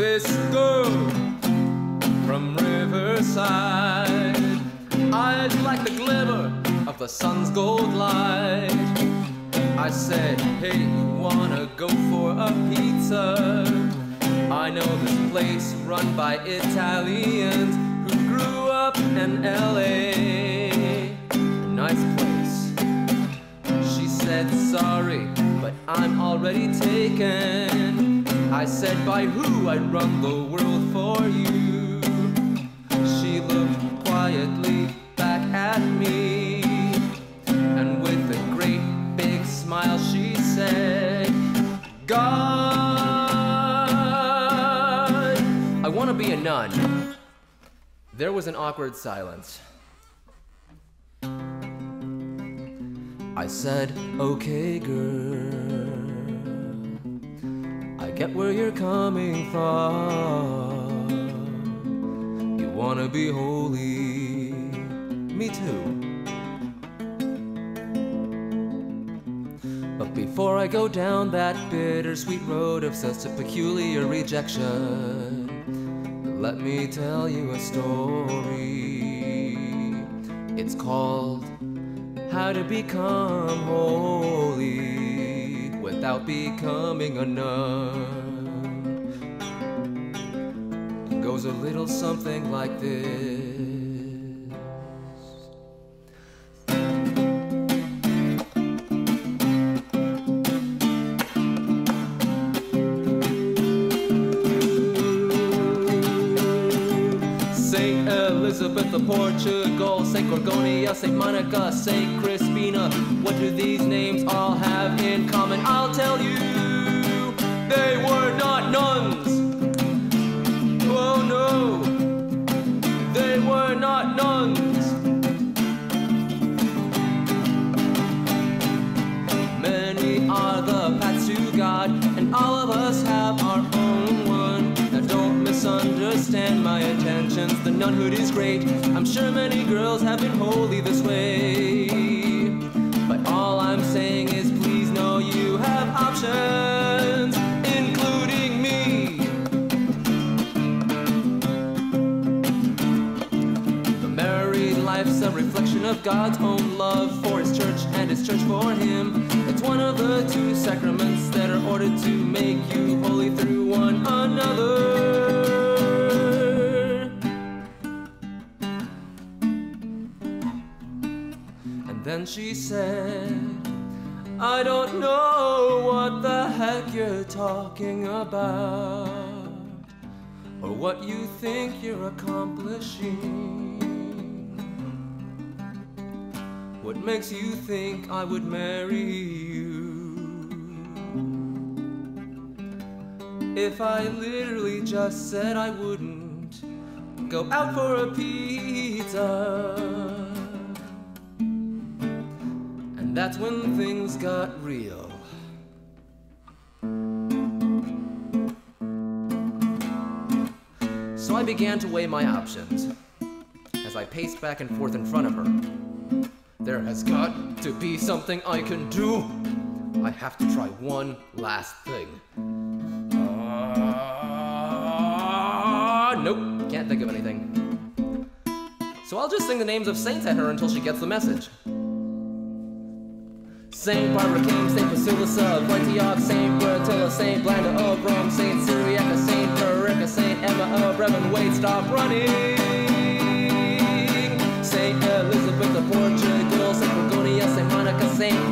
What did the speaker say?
this girl from Riverside. Eyes like the glimmer of the sun's gold light. I said, hey, you wanna go for a pizza? I know this place run by Italians who grew up in LA. Nice place. She said, sorry, but I'm already taken. I said, by who? I'd run the world for you. She looked quietly back at me, and with a great big smile she said, God, I want to be a nun. There was an awkward silence. I said, okay, girl, I get where you're coming from. You wanna be holy, me too. But before I go down that bittersweet road of such a peculiar rejection, let me tell you a story. It's called How to Become Holy Without Becoming a Nun. It goes a little something like this. Saint Elizabeth of Portugal, Saint Gorgonia, Saint Monica, Saint Crispina. What do these names all have in common? I'll tell you, they were not nuns. Oh no, they were not nuns. Many are the paths to God, and all of us have our own one. Now don't misunderstand my intentions. The nunhood is great. I'm sure many girls have been holy this way. But all I'm saying is please know you have options, including me. The married life's a reflection of God's own love for His church and His church for Him. It's one of the two sacraments that are ordered to make you holy through one another. Then she said, I don't know what the heck you're talking about, or what you think you're accomplishing. What makes you think I would marry you if I literally just said I wouldn't go out for a pizza? And that's when things got real. So I began to weigh my options as I paced back and forth in front of her. There has got to be something I can do. I have to try one last thing. Nope, can't think of anything. So I'll just sing the names of saints at her until she gets the message. Saint Barbara King, Saint Basilissa of Antioch, Saint Bertilla, Saint Blanda of Rome, Saint Syriaca, Saint Perica, Saint Emma of Revan. Wait, stop running. Saint Elizabeth of Portugal, Saint Gorgonia, Saint Monica, Saint